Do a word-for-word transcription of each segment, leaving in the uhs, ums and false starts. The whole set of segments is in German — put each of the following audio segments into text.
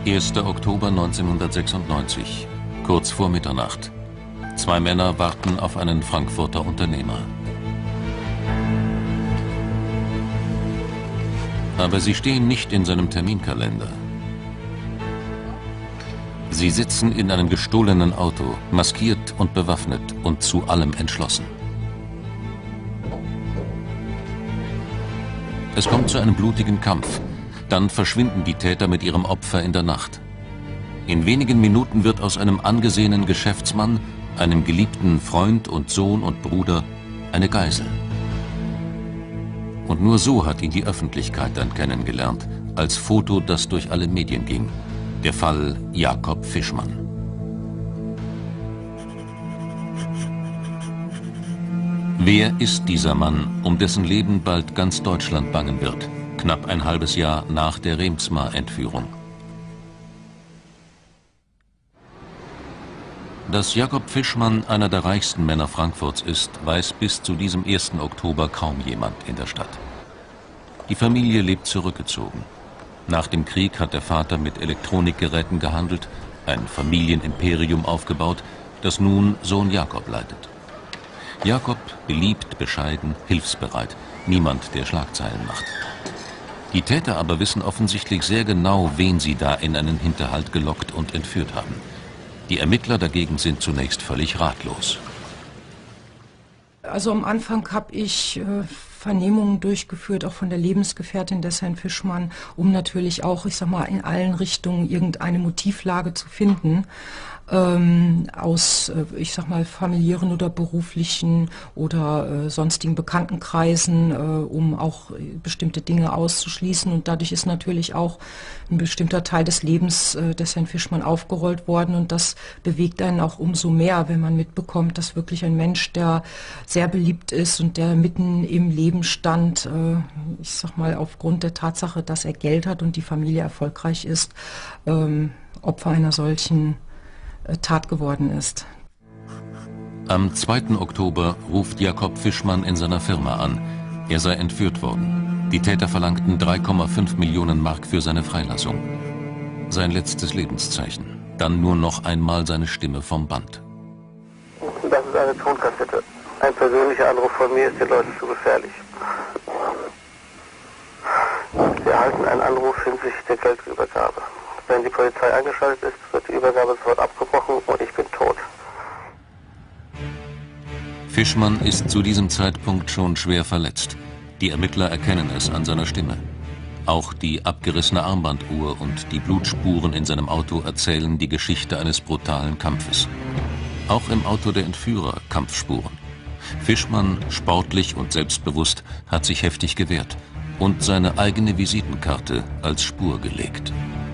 erster Oktober neunzehnhundertsechsundneunzig, kurz vor Mitternacht. Zwei Männer warten auf einen Frankfurter Unternehmer. Aber sie stehen nicht in seinem Terminkalender. Sie sitzen in einem gestohlenen Auto, maskiert und bewaffnet und zu allem entschlossen. Es kommt zu einem blutigen Kampf. Dann verschwinden die Täter mit ihrem Opfer in der Nacht. In wenigen Minuten wird aus einem angesehenen Geschäftsmann, einem geliebten Freund und Sohn und Bruder, eine Geisel. Und nur so hat ihn die Öffentlichkeit dann kennengelernt, als Foto, das durch alle Medien ging. Der Fall Jakob Fischmann. Wer ist dieser Mann, um dessen Leben bald ganz Deutschland bangen wird, knapp ein halbes Jahr nach der Reemtsma-Entführung? Dass Jakob Fischmann einer der reichsten Männer Frankfurts ist, weiß bis zu diesem ersten Oktober kaum jemand in der Stadt. Die Familie lebt zurückgezogen. Nach dem Krieg hat der Vater mit Elektronikgeräten gehandelt, ein Familienimperium aufgebaut, das nun Sohn Jakob leitet. Jakob beliebt, bescheiden, hilfsbereit, niemand, der Schlagzeilen macht. Die Täter aber wissen offensichtlich sehr genau, wen sie da in einen Hinterhalt gelockt und entführt haben. Die Ermittler dagegen sind zunächst völlig ratlos. Also am Anfang habe ich äh, Vernehmungen durchgeführt, auch von der Lebensgefährtin des Herrn Fischmann, um natürlich auch, ich sag mal, in allen Richtungen irgendeine Motivlage zu finden. Ähm, aus, äh, ich sag mal, familiären oder beruflichen oder äh, sonstigen Bekanntenkreisen, äh, um auch äh, bestimmte Dinge auszuschließen. Und dadurch ist natürlich auch ein bestimmter Teil des Lebens äh, des Herrn Fischmann aufgerollt worden. Und das bewegt einen auch umso mehr, wenn man mitbekommt, dass wirklich ein Mensch, der sehr beliebt ist und der mitten im Leben stand, äh, ich sag mal, aufgrund der Tatsache, dass er Geld hat und die Familie erfolgreich ist, ähm, Opfer einer solchen Tat geworden ist. Am zweiten Oktober ruft Jakob Fischmann in seiner Firma an. Er sei entführt worden. Die Täter verlangten drei Komma fünf Millionen Mark für seine Freilassung. Sein letztes Lebenszeichen. Dann nur noch einmal seine Stimme vom Band. Das ist eine Tonkassette. Ein persönlicher Anruf von mir ist den Leuten zu gefährlich. Sie erhalten einen Anruf hinsichtlich der Geldübergabe. Wenn die Polizei eingeschaltet ist, wird die Übergabe sofort abgebrochen und ich bin tot. Fischmann ist zu diesem Zeitpunkt schon schwer verletzt. Die Ermittler erkennen es an seiner Stimme. Auch die abgerissene Armbanduhr und die Blutspuren in seinem Auto erzählen die Geschichte eines brutalen Kampfes. Auch im Auto der Entführer Kampfspuren. Fischmann, sportlich und selbstbewusst, hat sich heftig gewehrt und seine eigene Visitenkarte als Spur gelegt.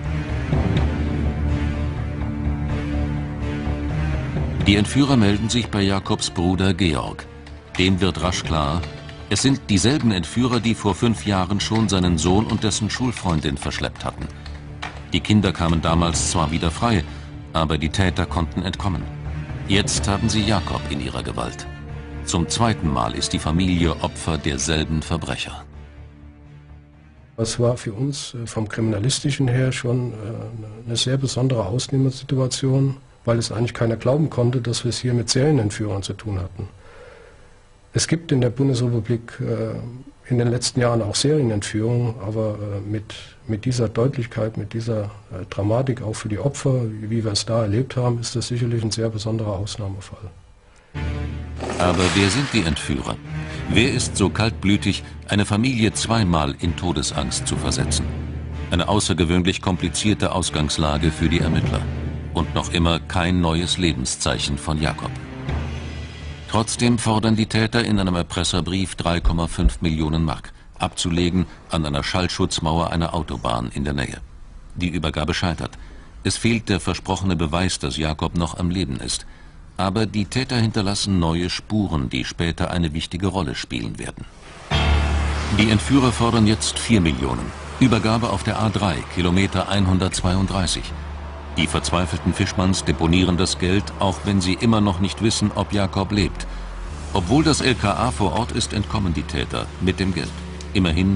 Die Entführer melden sich bei Jakobs Bruder Georg. Dem wird rasch klar, es sind dieselben Entführer, die vor fünf Jahren schon seinen Sohn und dessen Schulfreundin verschleppt hatten. Die Kinder kamen damals zwar wieder frei, aber die Täter konnten entkommen. Jetzt haben sie Jakob in ihrer Gewalt. Zum zweiten Mal ist die Familie Opfer derselben Verbrecher. Das war für uns vom Kriminalistischen her schon eine sehr besondere Ausnehmersituation, weil es eigentlich keiner glauben konnte, dass wir es hier mit Serienentführern zu tun hatten. Es gibt in der Bundesrepublik äh, in den letzten Jahren auch Serienentführungen, aber äh, mit, mit dieser Deutlichkeit, mit dieser äh, Dramatik auch für die Opfer, wie, wie wir es da erlebt haben, ist das sicherlich ein sehr besonderer Ausnahmefall. Aber wer sind die Entführer? Wer ist so kaltblütig, eine Familie zweimal in Todesangst zu versetzen? Eine außergewöhnlich komplizierte Ausgangslage für die Ermittler. Und noch immer kein neues Lebenszeichen von Jakob. Trotzdem fordern die Täter in einem Erpresserbrief drei Komma fünf Millionen Mark, abzulegen an einer Schallschutzmauer einer Autobahn in der Nähe. Die Übergabe scheitert. Es fehlt der versprochene Beweis, dass Jakob noch am Leben ist. Aber die Täter hinterlassen neue Spuren, die später eine wichtige Rolle spielen werden. Die Entführer fordern jetzt vier Millionen. Übergabe auf der A drei, Kilometer hundertzweiunddreißig. Die verzweifelten Fischmanns deponieren das Geld, auch wenn sie immer noch nicht wissen, ob Jakob lebt. Obwohl das L K A vor Ort ist, entkommen die Täter mit dem Geld. Immerhin,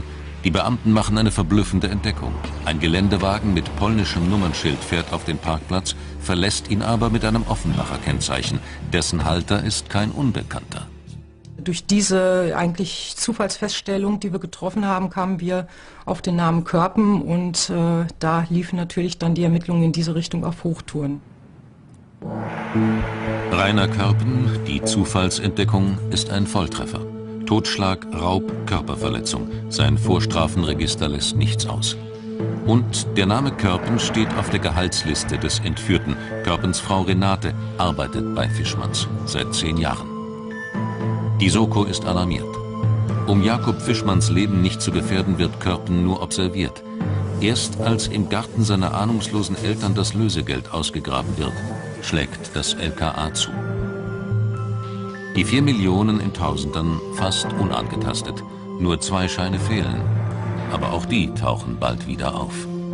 Die Beamten machen eine verblüffende Entdeckung. Ein Geländewagen mit polnischem Nummernschild fährt auf den Parkplatz, verlässt ihn aber mit einem Offenbacher Kennzeichen. Dessen Halter ist kein Unbekannter. Durch diese eigentlich Zufallsfeststellung, die wir getroffen haben, kamen wir auf den Namen Körpen und äh, da liefen natürlich dann die Ermittlungen in diese Richtung auf Hochtouren. Rainer Körpen, die Zufallsentdeckung, ist ein Volltreffer. Totschlag, Raub, Körperverletzung. Sein Vorstrafenregister lässt nichts aus. Und der Name Körpen steht auf der Gehaltsliste des Entführten. Körpens Frau Renate arbeitet bei Fischmanns seit zehn Jahren. Die Soko ist alarmiert. Um Jakob Fischmanns Leben nicht zu gefährden, wird Körpen nur observiert. Erst als im Garten seiner ahnungslosen Eltern das Lösegeld ausgegraben wird, schlägt das L K A zu. Die vier Millionen in Tausendern fast unangetastet. Nur zwei Scheine fehlen. Aber auch die tauchen bald wieder auf.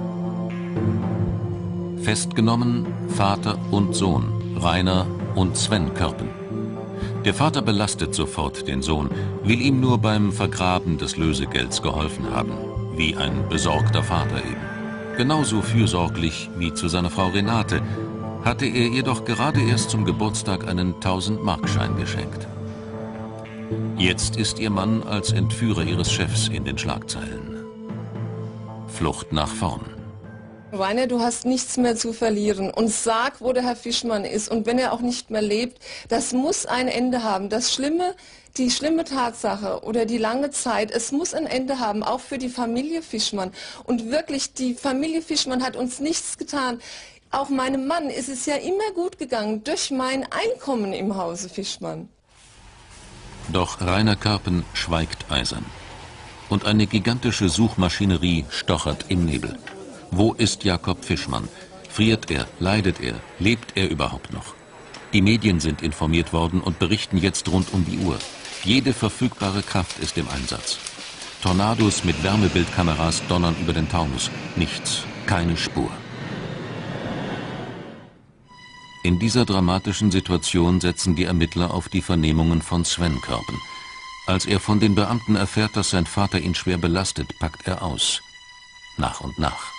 Festgenommen Vater und Sohn, Rainer und Sven Körpen. Der Vater belastet sofort den Sohn, will ihm nur beim Vergraben des Lösegelds geholfen haben. Wie ein besorgter Vater eben. Genauso fürsorglich wie zu seiner Frau Renate, hatte er ihr doch gerade erst zum Geburtstag einen tausend-Markschein geschenkt. Jetzt ist ihr Mann als Entführer ihres Chefs in den Schlagzeilen. Flucht nach vorn. Rainer, du hast nichts mehr zu verlieren und sag, wo der Herr Fischmann ist. Und wenn er auch nicht mehr lebt, das muss ein Ende haben. Das Schlimme, die schlimme Tatsache oder die lange Zeit, es muss ein Ende haben, auch für die Familie Fischmann. Und wirklich, die Familie Fischmann hat uns nichts getan. Auch meinem Mann ist es ja immer gut gegangen, durch mein Einkommen im Hause Fischmann. Doch Rainer Körpen schweigt eisern. Und eine gigantische Suchmaschinerie stochert im Nebel. Wo ist Jakob Fischmann? Friert er? Leidet er? Lebt er überhaupt noch? Die Medien sind informiert worden und berichten jetzt rund um die Uhr. Jede verfügbare Kraft ist im Einsatz. Tornados mit Wärmebildkameras donnern über den Taunus. Nichts, keine Spur. In dieser dramatischen Situation setzen die Ermittler auf die Vernehmungen von Sven Körpen. Als er von den Beamten erfährt, dass sein Vater ihn schwer belastet, packt er aus. Nach und nach.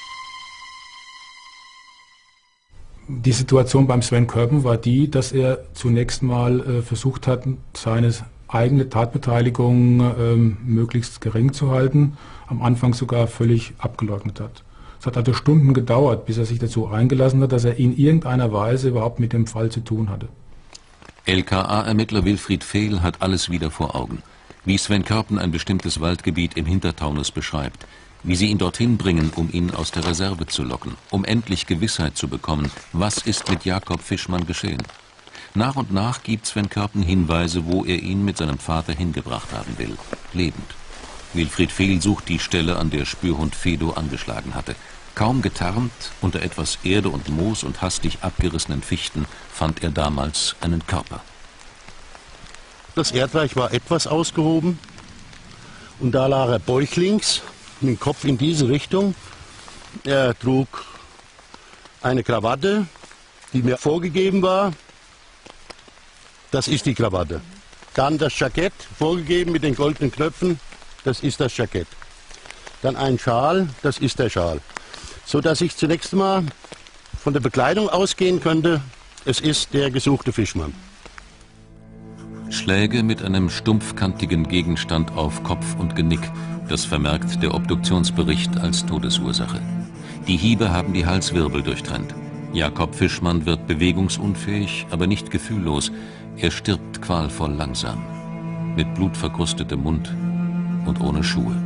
Die Situation beim Sven Körpen war die, dass er zunächst mal äh, versucht hat, seine eigene Tatbeteiligung äh, möglichst gering zu halten, am Anfang sogar völlig abgeleugnet hat. Es hat also Stunden gedauert, bis er sich dazu eingelassen hat, dass er in irgendeiner Weise überhaupt mit dem Fall zu tun hatte. L K A-Ermittler Wilfried Fehl hat alles wieder vor Augen. Wie Sven Körpen ein bestimmtes Waldgebiet im Hintertaunus beschreibt. Wie sie ihn dorthin bringen, um ihn aus der Reserve zu locken, um endlich Gewissheit zu bekommen, was ist mit Jakob Fischmann geschehen. Nach und nach gibt Sven Körpen Hinweise, wo er ihn mit seinem Vater hingebracht haben will, lebend. Wilfried Fehl sucht die Stelle, an der Spürhund Fedo angeschlagen hatte. Kaum getarnt, unter etwas Erde und Moos und hastig abgerissenen Fichten, fand er damals einen Körper. Das Erdreich war etwas ausgehoben und da lag er bäuchlings, mit dem Kopf in diese Richtung. Er trug eine Krawatte, die mir vorgegeben war. Das ist die Krawatte. Dann das Jackett, vorgegeben mit den goldenen Knöpfen. Das ist das Jackett. Dann ein Schal, das ist der Schal. So dass ich zunächst mal von der Bekleidung ausgehen könnte, es ist der gesuchte Fischmann. Schläge mit einem stumpfkantigen Gegenstand auf Kopf und Genick, das vermerkt der Obduktionsbericht als Todesursache. Die Hiebe haben die Halswirbel durchtrennt. Jakob Fischmann wird bewegungsunfähig, aber nicht gefühllos. Er stirbt qualvoll langsam, mit blutverkrustetem Mund und ohne Schuhe.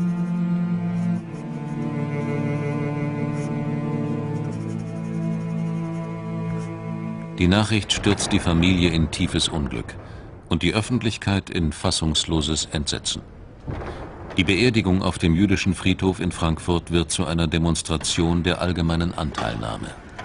Die Nachricht stürzt die Familie in tiefes Unglück und die Öffentlichkeit in fassungsloses Entsetzen. Die Beerdigung auf dem jüdischen Friedhof in Frankfurt wird zu einer Demonstration der allgemeinen Anteilnahme.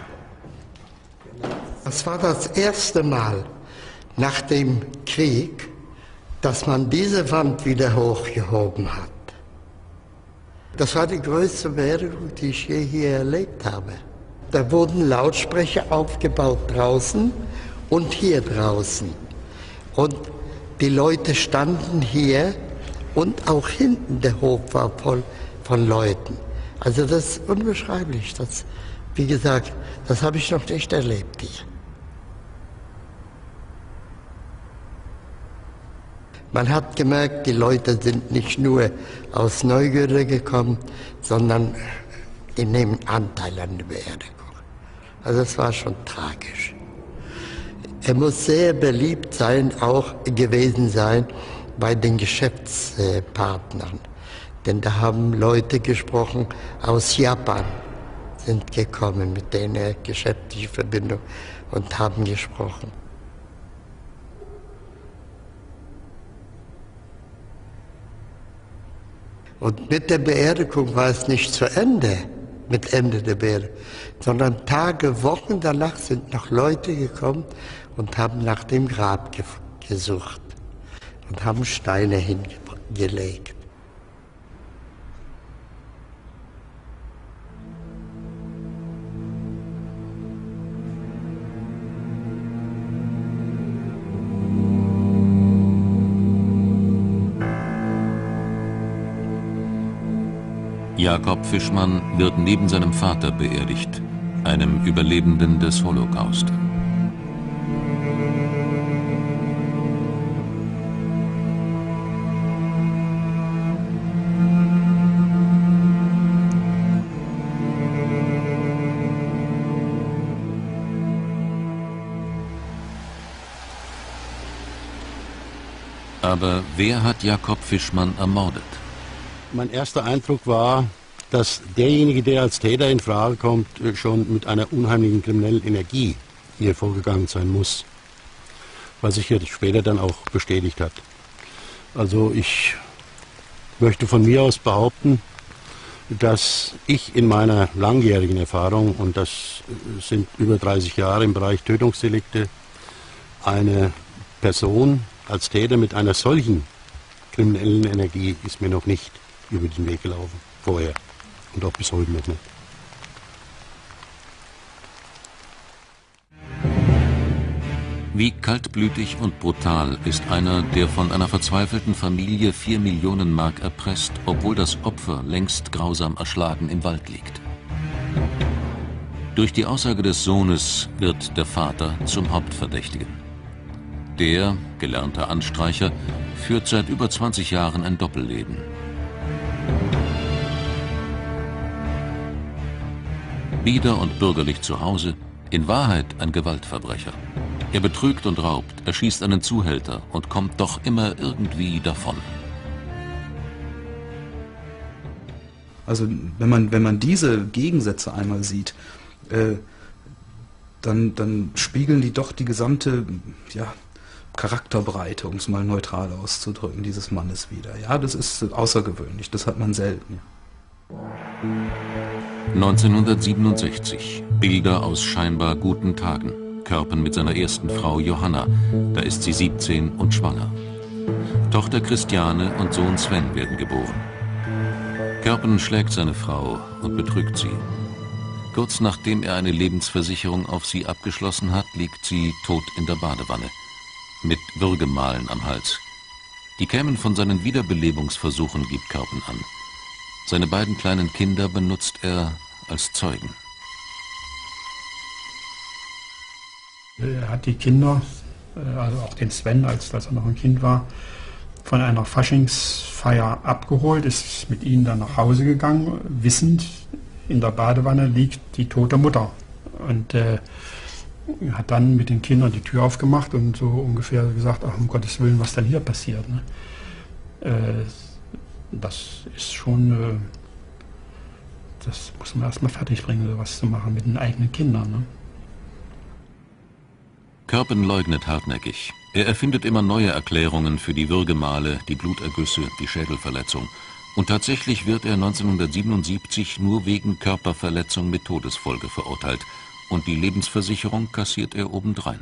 Das war das erste Mal nach dem Krieg, dass man diese Wand wieder hochgehoben hat. Das war die größte Beerdigung, die ich je hier erlebt habe. Da wurden Lautsprecher aufgebaut draußen und hier draußen. Und die Leute standen hier und auch hinten, der Hof war voll, von Leuten. Also das ist unbeschreiblich. Das, wie gesagt, das habe ich noch nicht erlebt hier. Man hat gemerkt, die Leute sind nicht nur aus Neugierde gekommen, sondern die nehmen Anteil an der Beerdigung. Also es war schon tragisch. Er muss sehr beliebt sein, auch gewesen sein bei den Geschäftspartnern. Denn da haben Leute gesprochen aus Japan, sind gekommen, mit denen er geschäftliche Verbindung und haben gesprochen. Und mit der Beerdigung war es nicht zu Ende, mit Ende der Beerdigung, sondern Tage, Wochen danach sind noch Leute gekommen und haben nach dem Grab ge gesucht und haben Steine hingelegt. Jakob Fischmann wird neben seinem Vater beerdigt, einem Überlebenden des Holocaust. Aber wer hat Jakob Fischmann ermordet? Mein erster Eindruck war, dass derjenige, der als Täter in Frage kommt, schon mit einer unheimlichen kriminellen Energie hier vorgegangen sein muss. Was sich jetzt später dann auch bestätigt hat. Also ich möchte von mir aus behaupten, dass ich in meiner langjährigen Erfahrung, und das sind über dreißig Jahre im Bereich Tötungsdelikte, eine Person als Täter mit einer solchen kriminellen Energie ist mir noch nicht über den Weg gelaufen, vorher und auch bis heute noch nicht. Wie kaltblütig und brutal ist einer, der von einer verzweifelten Familie vier Millionen Mark erpresst, obwohl das Opfer längst grausam erschlagen im Wald liegt. Durch die Aussage des Sohnes wird der Vater zum Hauptverdächtigen. Der, gelernter Anstreicher, führt seit über zwanzig Jahren ein Doppelleben. Bieder und bürgerlich zu Hause, in Wahrheit ein Gewaltverbrecher. Er betrügt und raubt, erschießt einen Zuhälter und kommt doch immer irgendwie davon. Also wenn man, wenn man diese Gegensätze einmal sieht, äh, dann, dann spiegeln die doch die gesamte ja, Charakterbreite, um es mal neutral auszudrücken, dieses Mannes wieder. Ja, das ist außergewöhnlich, das hat man selten. neunzehnhundertsiebenundsechzig. Bilder aus scheinbar guten Tagen. Körpen mit seiner ersten Frau Johanna. Da ist sie siebzehn und schwanger. Tochter Christiane und Sohn Sven werden geboren. Körpen schlägt seine Frau und betrügt sie. Kurz nachdem er eine Lebensversicherung auf sie abgeschlossen hat, liegt sie tot in der Badewanne. Mit Würgemalen am Hals. Die kämen von seinen Wiederbelebungsversuchen, gibt Körpen an. Seine beiden kleinen Kinder benutzt er als Zeugen. Er hat die Kinder, also auch den Sven, als, als er noch ein Kind war, von einer Faschingsfeier abgeholt, ist mit ihnen dann nach Hause gegangen, wissend, in der Badewanne liegt die tote Mutter. Und äh, hat dann mit den Kindern die Tür aufgemacht und so ungefähr gesagt, ach, um Gottes Willen, was denn hier passiert. Ne? Äh, das ist schon, äh, das muss man erstmal fertig bringen, sowas zu machen mit den eigenen Kindern. Ne? Körpen leugnet hartnäckig. Er erfindet immer neue Erklärungen für die Würgemale, die Blutergüsse, die Schädelverletzung. Und tatsächlich wird er neunzehnhundertsiebenundsiebzig nur wegen Körperverletzung mit Todesfolge verurteilt. Und die Lebensversicherung kassiert er obendrein.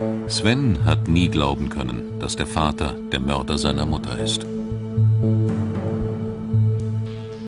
Sven hat nie glauben können, dass der Vater der Mörder seiner Mutter ist.